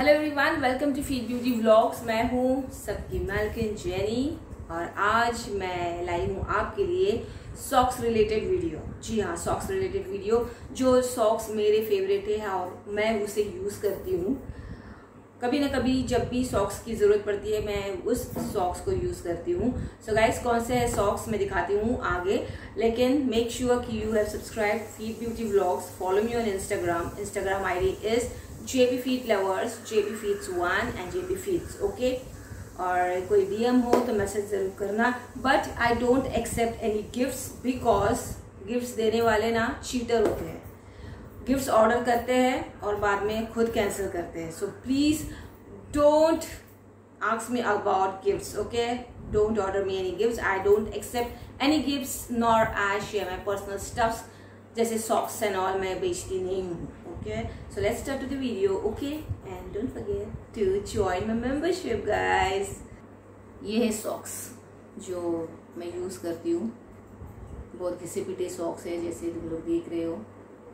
Hello everyone, welcome to feet beauty vlogs. मैं हूँ सबकी मालकिन जेनी और आज मैं लाई हूँ आपके लिए सॉक्स रिलेटेड वीडियो। जी हाँ, सॉक्स रिलेटेड वीडियो। जो सॉक्स मेरे फेवरेट है और मैं उसे यूज़ करती हूँ। कभी ना कभी जब भी सॉक्स की ज़रूरत पड़ती है मैं उस सॉक्स को यूज़ करती हूँ। सो गाइस, कौन से है सॉक्स मैं दिखाती हूँ आगे, लेकिन मेक श्योर कि you have subscribe feet beauty vlogs. Follow me on Instagram ID is JB Feet Lovers, JB Feets 1 and JB Feets, okay. और कोई DM हो तो मैसेज जरूर करना, but I don't accept any gifts because gifts देने वाले ना cheater होते हैं। गिफ्ट्स ऑर्डर करते हैं और बाद में खुद कैंसिल करते हैं। So please don't ask me about gifts, okay. Don't order me any gifts. I don't accept any gifts nor I share my personal stuffs जैसे सॉक्स एंड ऑल मैं बेचती नहीं हूँ, okay. So let's start to the video, okay, and don't forget to join my membership guys. ये है socks जो मैं use करती हूँ। बहुत घिसे पिटे सॉक्स है, जैसे तुम लोग देख रहे हो।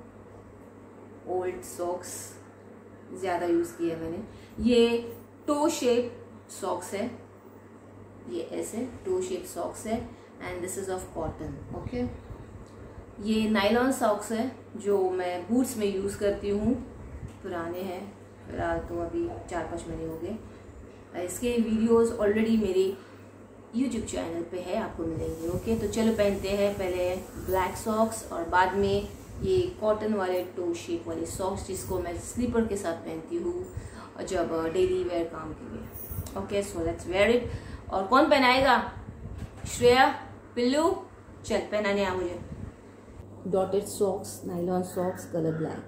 ओल्ड सॉक्स ज़्यादा यूज़ किया मैंने। ये टो शेप सॉक्स है, ये ऐसे टो शेप सॉक्स है and this is of cotton, okay. ये नायलॉन सॉक्स है जो मैं बूट्स में यूज़ करती हूँ। पुराने हैं, फिलहाल तो अभी 4-5 महीने हो गए। इसके वीडियोस ऑलरेडी मेरे यूट्यूब चैनल पे है, आपको मिलेंगे, ओके। तो चलो पहनते हैं पहले ब्लैक सॉक्स और बाद में ये कॉटन वाले टो शेप वाले सॉक्स जिसको मैं स्लीपर के साथ पहनती हूँ जब डेली वेयर काम के लिए, okay. So let's wear it. और कौन पहनाएगा? श्रेया, पिल्लू, चल पहनाने आ मुझे। Dotted socks, nylon socks, colour black.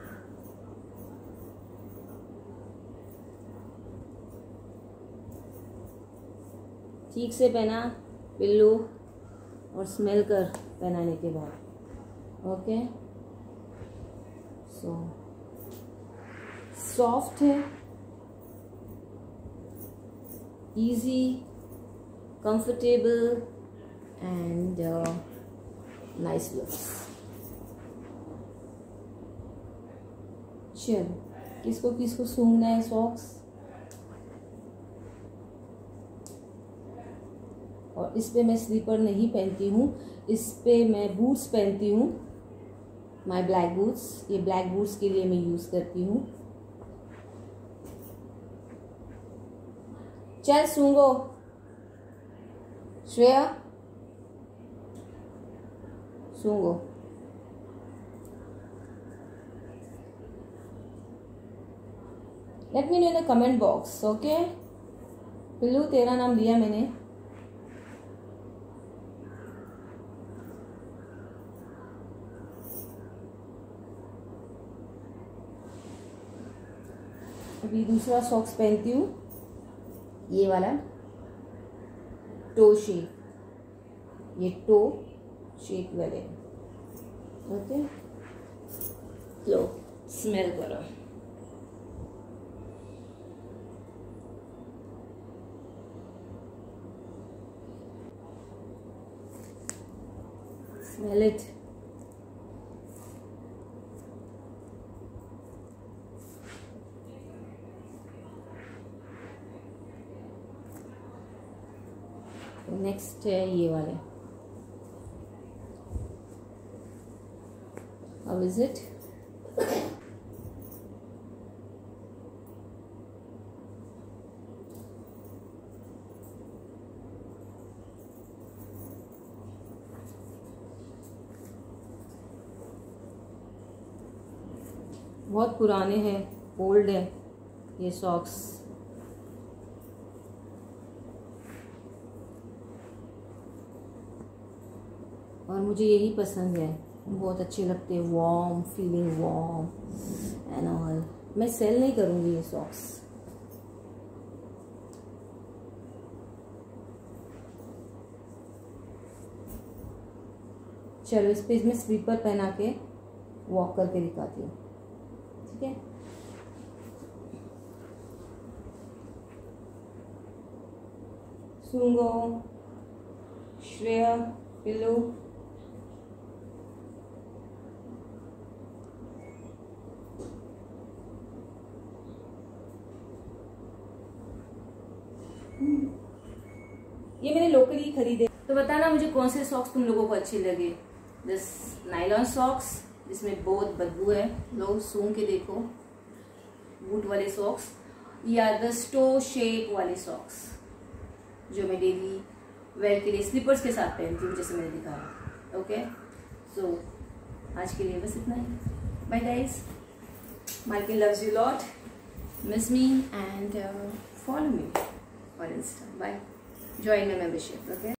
ठीक से पहना पिल्लू और स्मेल कर पहनाने के बाद, ओके। सो सॉफ्ट है, easy, comfortable and nice looks. चल, किसको किसको सूंघना है सॉक्स। और इस पे मैं स्लीपर नहीं पहनती हूँ, इस पे मैं बूट्स पहनती हूँ, माय ब्लैक बूट्स। ये ब्लैक बूट्स के लिए मैं यूज़ करती हूँ। चल सूंघो श्रेया, सूंघो। Let me know in the comment box, okay. Pillu, तेरा नाम लिया मैंने। अभी दूसरा सॉक्स पहनती हूँ, ये वाला टो शेप, ये टो शेप वाले, ओके। लो स्मेल करो। Smell it. नेक्स्ट है ये वाले। How is it? बहुत पुराने हैं, ओल्ड है ये सॉक्स। और मुझे यही पसंद है, बहुत अच्छे लगते हैं, warm feeling, warm and all. मैं सेल नहीं करूँगी ये सॉक्स। चलो इस पे मैं स्लीपर पहना के वॉक करके दिखाती हूँ, ठीक है। सूंघो श्रेया, पिल्लू। ये मैंने लोकली खरीदे। तो बताना मुझे कौन से सॉक्स तुम लोगों को अच्छे लगे। दिस नायलॉन सॉक्स जिसमें बहुत बदबू है, लो सूंघ के देखो, बूट वाले सॉक्स, या द स्टो शेप वाले सॉक्स जो मैं डेली वेयर के लिए स्लीपर्स के साथ पहनती हूँ, जैसे मैंने दिखाया। ओके, सो आज के लिए बस इतना ही। बाय गाइस, मालकिन loves you lot, miss me and follow me on Insta. Bye. Join my membership. Okay.